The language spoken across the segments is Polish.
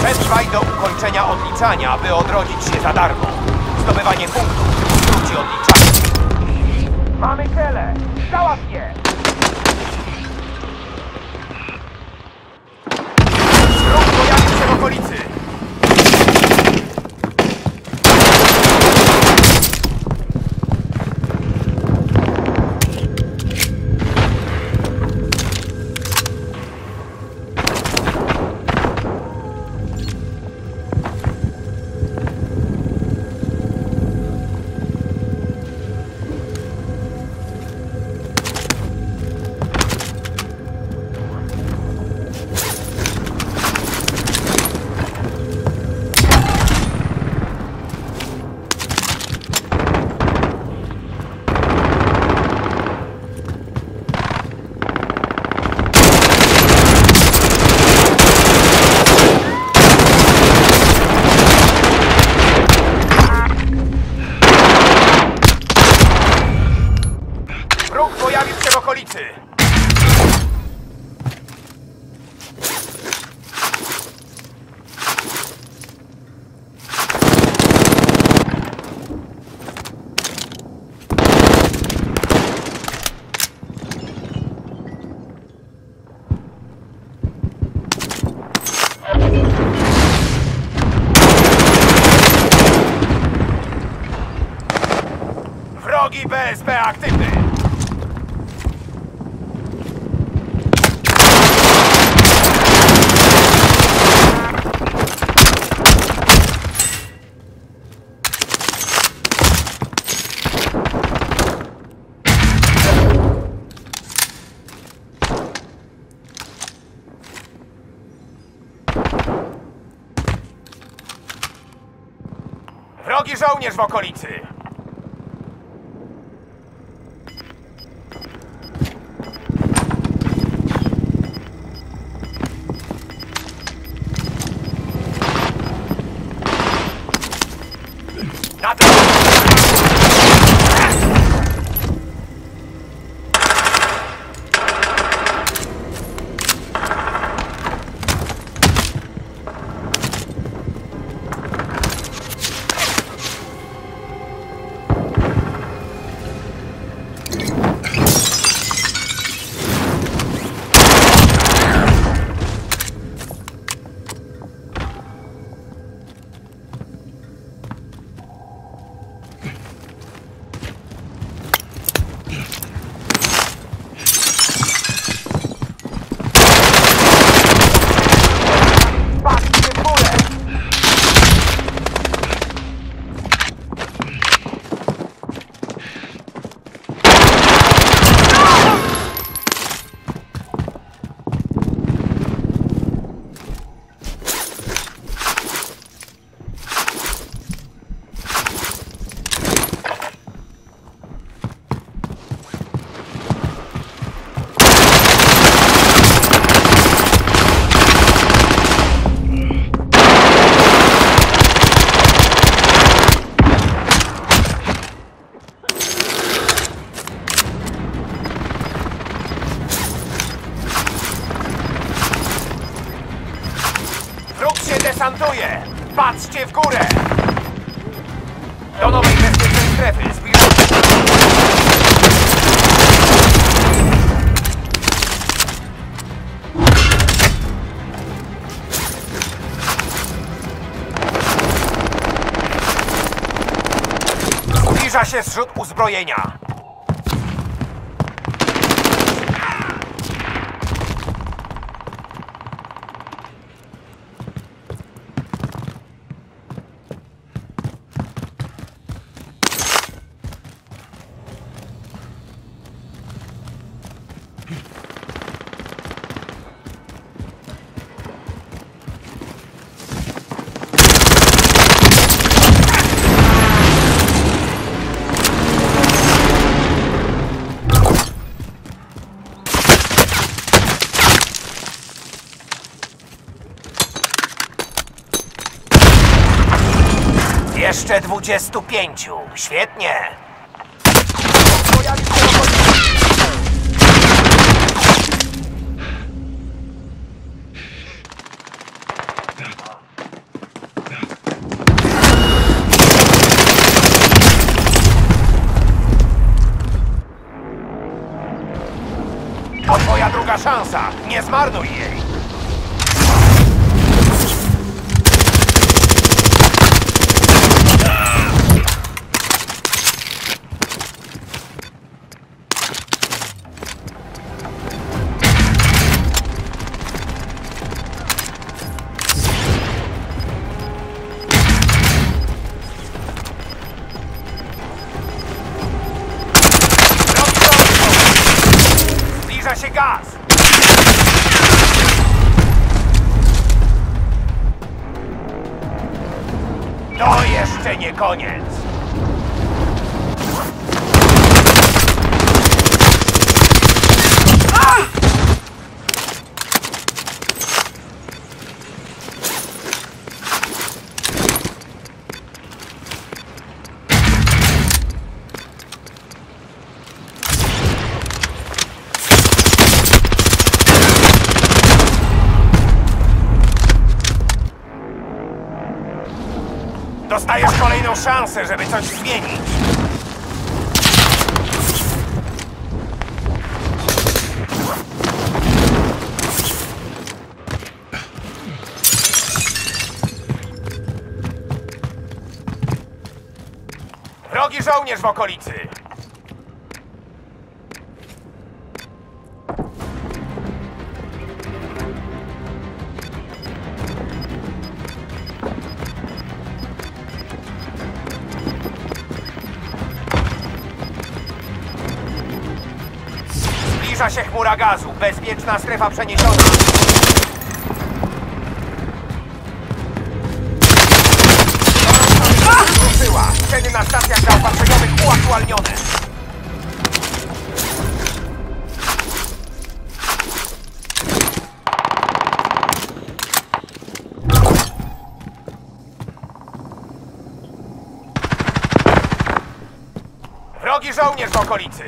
Przetrwaj do ukończenia odliczania, by odrodzić się za darmo. Zdobywanie punktów skróci odliczanie. Mamy cele! Załatw je! Wróg pojawił się w okolicy! Wróg pojawił się w okolicy! Wrogi BSP aktywny! Wrogi żołnierz w okolicy! Na to! Wróg się desantuje! Patrzcie w górę! Do nowej bezpiecznej strefy zbliżamy się! Zbliża się zrzut uzbrojenia! Jeszcze 25. Świetnie. Pojawił się w okolicy. szansa! Nie zmarnuj jej! Zbliża się gaz! To jeszcze nie koniec! Dostajesz kolejną szansę, żeby coś zmienić. Wrogi żołnierz w okolicy. Zbliża się chmura gazu. Bezpieczna strefa przeniesiona. Ruszyła. Ceny na stacjach zaopatrzeniowych uaktualnione. Wrogi żołnierz w okolicy.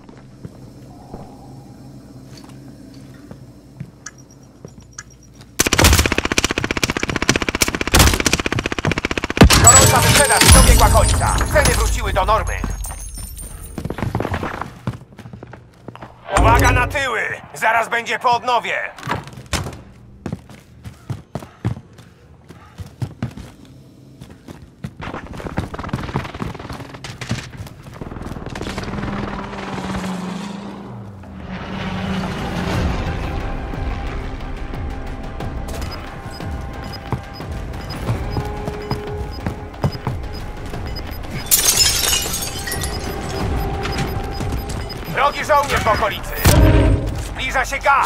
Gorąca wyprzedaż dobiegła końca. Ceny wróciły do normy. Uwaga na tyły! Zaraz będzie po odnowie. Wrogi żołnierz w okolicy. Zbliża się gaz.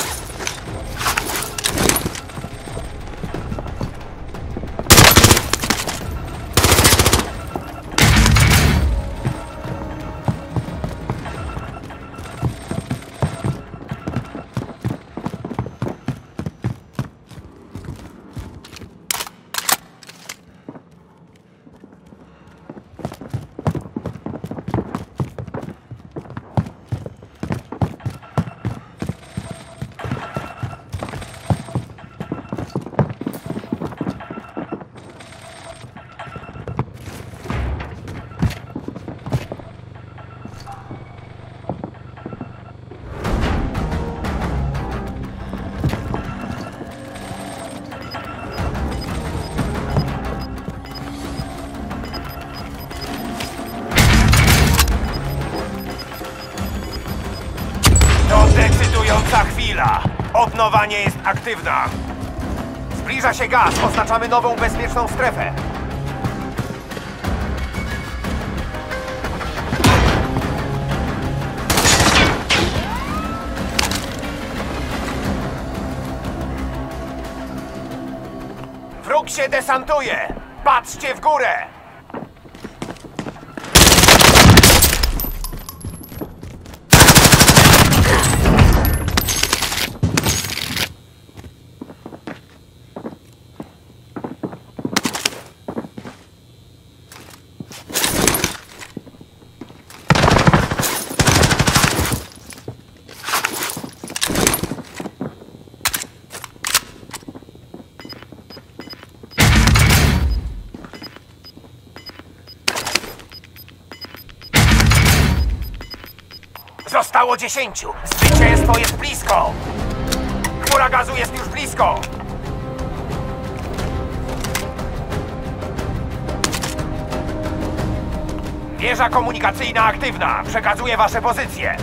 Decydująca chwila. Odnowa nie jest aktywna. Zbliża się gaz. Oznaczamy nową bezpieczną strefę. Wróg się desantuje. Patrzcie w górę. Zostało 10. Zwycięstwo jest blisko. Wieża gazu jest już blisko! Wieża komunikacyjna aktywna. Przekazuję wasze pozycje.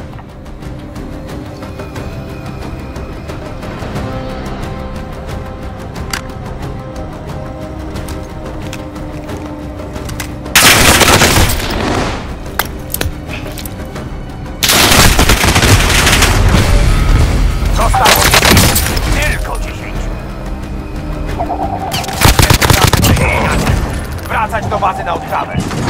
Zostało 10. Tylko 10. Wracać do bazy na odprawę.